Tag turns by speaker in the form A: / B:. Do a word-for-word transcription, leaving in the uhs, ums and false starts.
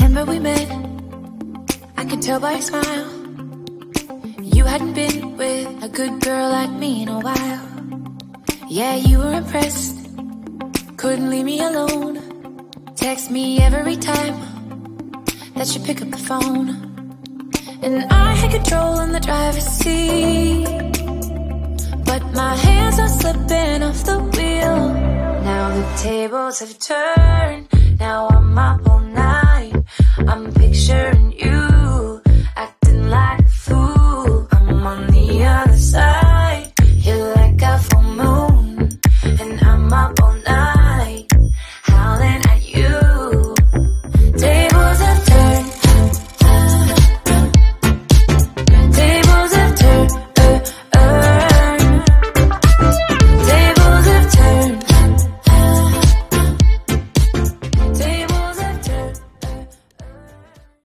A: Remember we met, I could tell by your smile. You hadn't been with a good girl like me in a while. Yeah, you were impressed, couldn't leave me alone. Text me every time that you pick up the phone. And I had control in the driver's seat, but my hands are slipping off the wheel. Now the tables have turned, now I'm up all night. I'm picturing